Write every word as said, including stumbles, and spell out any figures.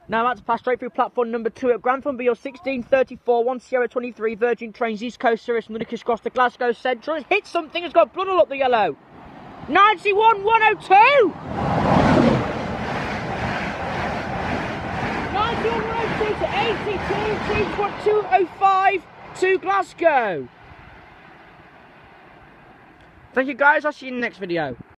Now I'm about to pass straight through platform number two at Grantham, B O sixteen thirty-four, one Sierra twenty-three, Virgin Trains, East Coast Service from Lickers Cross to Glasgow Central. It's hit something, it's got blood all up the yellow. ninety-one one oh two! ninety-one one oh two to eighty-two two oh five to Glasgow. Thank you guys, I'll see you in the next video.